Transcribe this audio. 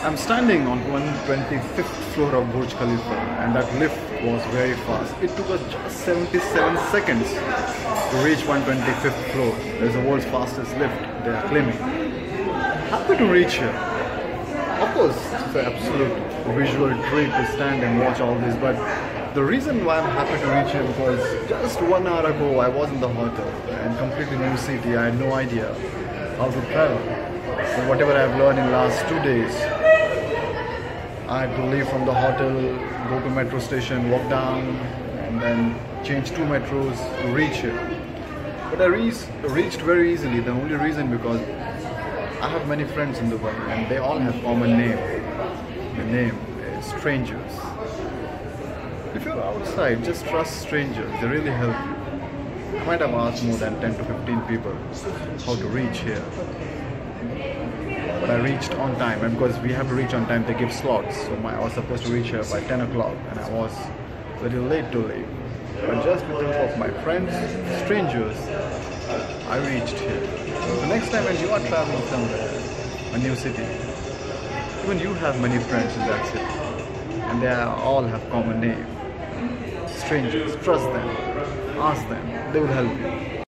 I'm standing on 125th floor of Burj Khalifa, and that lift was very fast. It took us just 77 seconds to reach 125th floor. There's the world's fastest lift, they are claiming. Happy to reach here. Of course, it's an absolute visual treat to stand and watch all this, but the reason why I'm happy to reach here because just 1 hour ago I was in the hotel and completely new city. I had no idea how to travel. But whatever I've learned in the last 2 days, I had to leave from the hotel, go to metro station, walk down, and then change 2 metros to reach here. But I reached very easily. The only reason because I have many friends in Dubai and they all have common name. The name is strangers. If you're outside, just trust strangers. They really help you. I might have asked more than 10 to 15 people how to reach here. But I reached on time, and because we have to reach on time, they give slots. So I was supposed to reach here by 10 o'clock and I was very late to leave. But just with the help of my friends, strangers, I reached here. So next time when you are traveling somewhere, a new city, even you have many friends in that city, and they all have common name. Strangers, trust them, ask them, they will help you.